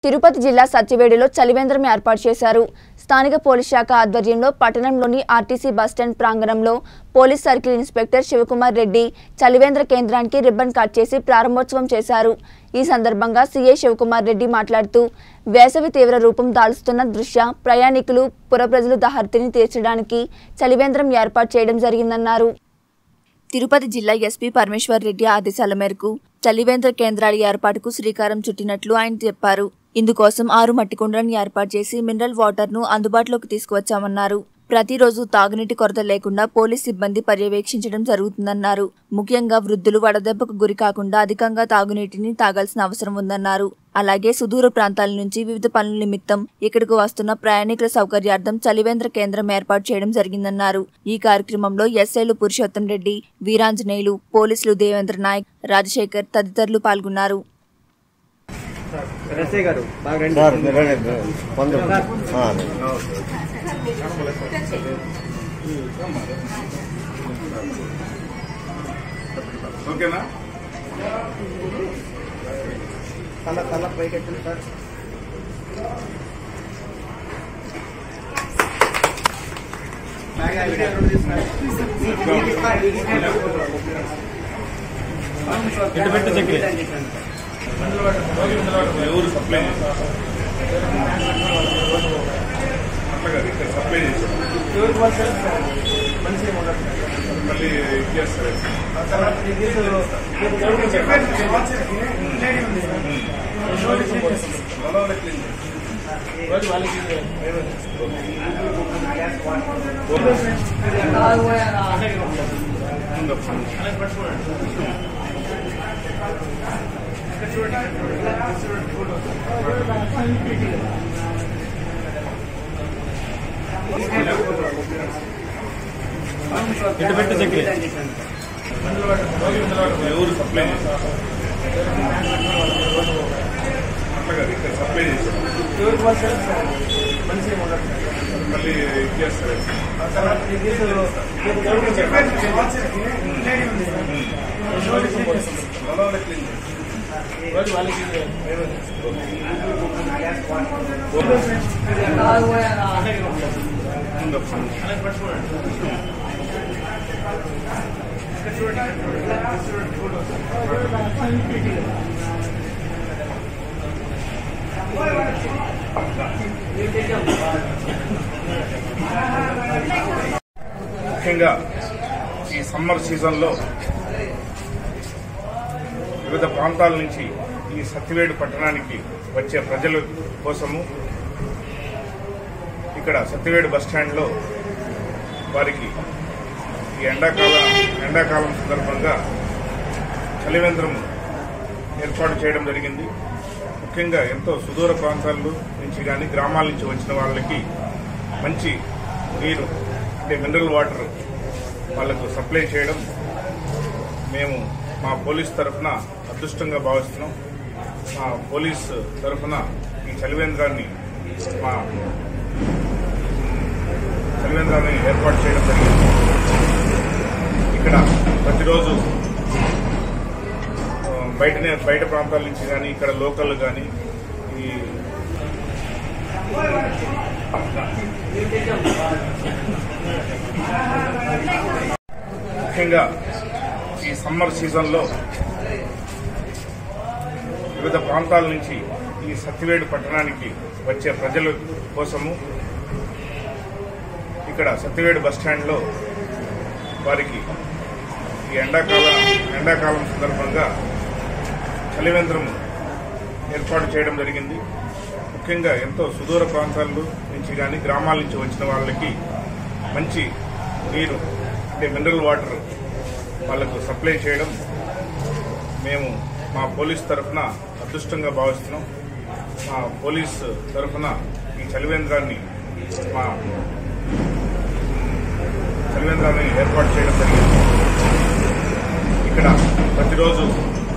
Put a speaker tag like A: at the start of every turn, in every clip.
A: తిరుపతి జిల్లా సత్యవేడులో చలివేంద్రం ఏర్పాటు చేశారు. స్థానిక పోలీస్ శాఖ ఆధ్వర్యంలో పట్టణంలోని ఆర్టీసీ బస్టాండ్ ప్రాంగణంలో police circle inspector Sivakumar Reddy చలివేంద్ర కేంద్రానికి రిబ్బన్ కట్ చేసి ప్రారంభోత్సవం చేశారు. ఈ సందర్భంగా సీఐ శివకుమార్ రెడ్డి మాట్లాడుతూ వేసవి తీవ్ర రూపం దాల్చుతున్న దృష్ట్యా ప్రయాణికులు పురప్రజలు దాహర్తిని తీర్చడానికి చలివేంద్రం ఏర్పాటు చేయడం జరిగిందన్నారు. తిరుపతి జిల్లా ఎస్పీ పరమేశ్వర్ రెడ్డి ఆదేశాల మేరకు చలివేంద్ర కేంద్రాల ఏర్పాటుకు శ్రీకారం చుట్టినట్లు ఆయన చెప్పారు. ఇందుకోసం 6 మట్టి కుండలను ఏర్పాటు చేసి మినరల్ వాటర్ ను అందుబాటులోకి తీసుకువచ్చామన్నారు. ప్రతిరోజు తాగునీటి కొరత లేకుండా పోలీస్ సిబ్బంది పర్యవేక్షించడం జరుగుతుందన్నారు. ముఖ్యంగా వృద్ధులు వడదెబ్బకు గురి కాకుండా అధికంగా తాగునీటిని తాగాల్సిన అవసరం ఉందన్నారు. అలాగే సుదూర ప్రాంతాల నుంచి వివిధ పనుల నిమిత్తం ఇక్కడకు వస్తున్న ప్రయాణికుల సౌకర్యార్థం చలివేంద్ర కేంద్రం ఏర్పాటు చేయడం జరిగిందన్నారు. ఈ కార్యక్రమంలో ఎస్ఐలు పురుషోత్తం రెడ్డి, వీరాంజనేయులు, పోలీసులు దేవేంద్ర నాయక్, రాజశేఖర్ తదితరులు పాల్గొన్నారు.
B: ఓకేనా తల పైకెట్టండి సార్. ఎవరు సప్లై అట్లాగా ఇక్కడ సప్లై చేశారు. మళ్ళీ ఇచ్చేస్తారు. ఎవరు సప్లై అట్లాగా ఇక్కడ సప్లై చేశారు. మళ్ళీ ఇచ్చేస్తారు. ముఖ్యంగా ఈ సమ్మర్ సీజన్లో వివిధ ప్రాంతాల నుంచి ఈ సత్యవేడు పట్టణానికి వచ్చే ప్రజల కోసము ఇక్కడ సత్యవేడు బస్టాండ్లో వారికి ఈ ఎండాకాలం సందర్భంగా చలివేంద్రం ఏర్పాటు చేయడం జరిగింది. ముఖ్యంగా ఎంతో సుదూర ప్రాంతాల నుంచి కానీ గ్రామాల నుంచి వచ్చిన వాళ్ళకి మంచి నీరు అంటే మినరల్ వాటర్ వాళ్లకు సప్లై చేయడం మేము మా పోలీస్ తరఫున అదృష్టంగా భావిస్తున్నాం. మా పోలీస్ తరఫున ఈ చలివేంద్రాన్ని ఏర్పాటు చేయడం జరిగింది. ఇక్కడ ప్రతిరోజు బయట ప్రాంతాల నుంచి కానీ ఇక్కడ లోకల్ కానీ ఈ ముఖ్యంగా ఈ సమ్మర్ సీజన్లో వివిధ ప్రాంతాల నుంచి ఈ సత్యవేడు పట్టణానికి వచ్చే ప్రజల కోసము ఇక్కడ సత్యవేడు బస్టాండ్లో వారికి ఈ ఎండాకాలం సందర్భంగా చలివేంద్రం ఏర్పాటు చేయడం జరిగింది. ముఖ్యంగా ఎంతో సుదూర ప్రాంతాల నుంచి కానీ గ్రామాల నుంచి వచ్చిన వాళ్ళకి మంచి నీరు అంటే మినరల్ వాటర్ వాళ్లకు సప్లై చేయడం మేము మా పోలీస్ తరఫున అదృష్టంగా భావిస్తున్నాం. మా పోలీస్ తరఫున ఈ చలివేంద్రాన్ని ఏర్పాటు చేయడం జరిగింది. ఇక్కడ ప్రతిరోజు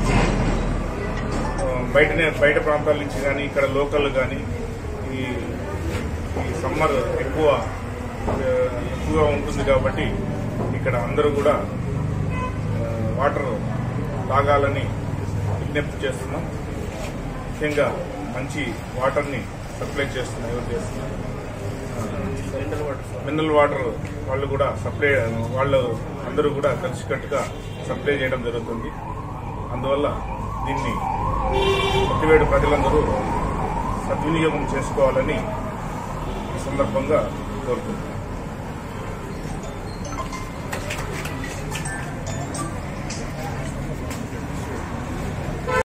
B: బయట ప్రాంతాల నుంచి కానీ ఇక్కడ లోకల్ కానీ ఈ సమ్మర్ ఎక్కువగా ఉంటుంది కాబట్టి ఇక్కడ అందరూ కూడా వాటర్ తాగాలని విజ్ఞప్తి చేస్తున్నాం. ముఖ్యంగా మంచి వాటర్ని సప్లై చేస్తున్నారు. ఎవరు చేస్తున్నారు? మినరల్ వాటర్ వాళ్ళు కూడా సప్లై, వాళ్ళు అందరూ కూడా కలిసికట్టుగా సప్లై చేయడం జరుగుతుంది. అందువల్ల దీన్ని కొత్తవేడు ప్రజలందరూ సద్వినియోగం చేసుకోవాలని ఈ సందర్భంగా కోరుకుంటున్నాను.